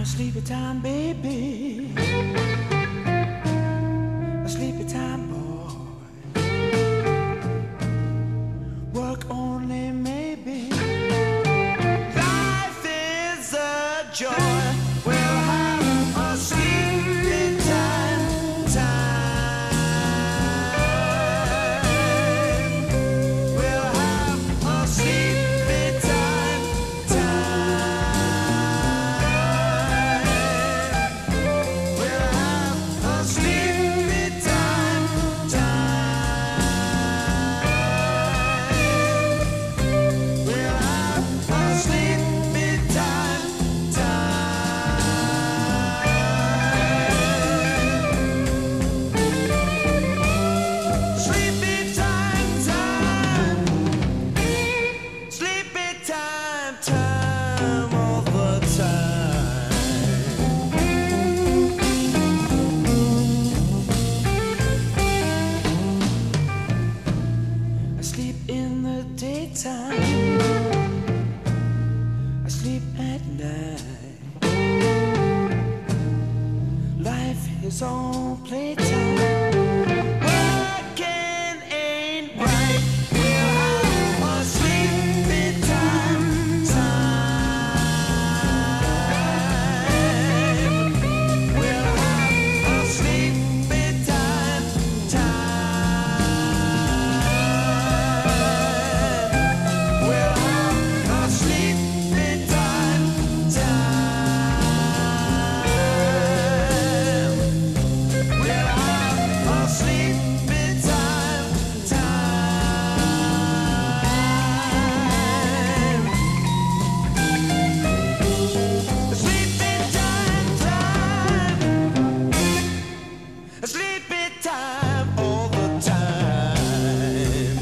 a sleepy time baby, a sleepy time boy. Work only maybe. Life is a joy. We'll have a sleepy time, time. We'll have a sleepy time, time. We'll have a sleepy time, time. We'll have a sleepy time, sleepy time, time. Sleepy time, time all the time. I sleep in the daytime, I sleep at night. Life is all playtime. Working ain't right. We'll have a sleepy time, time. We'll have a sleepy time, time. We'll have a sleepy time, time. We'll have a sleepy time, time. Sleepy time, time. Sleepy time all the time.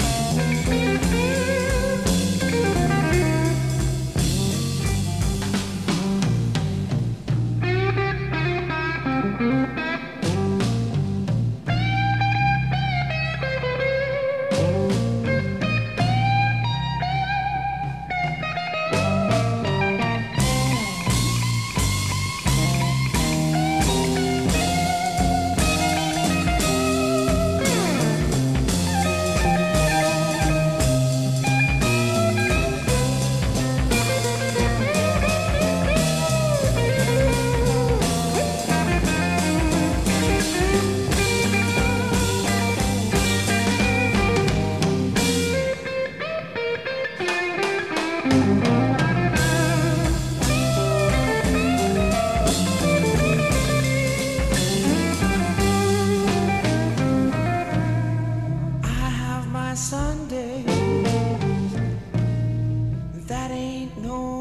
I have my Sunday. That ain't no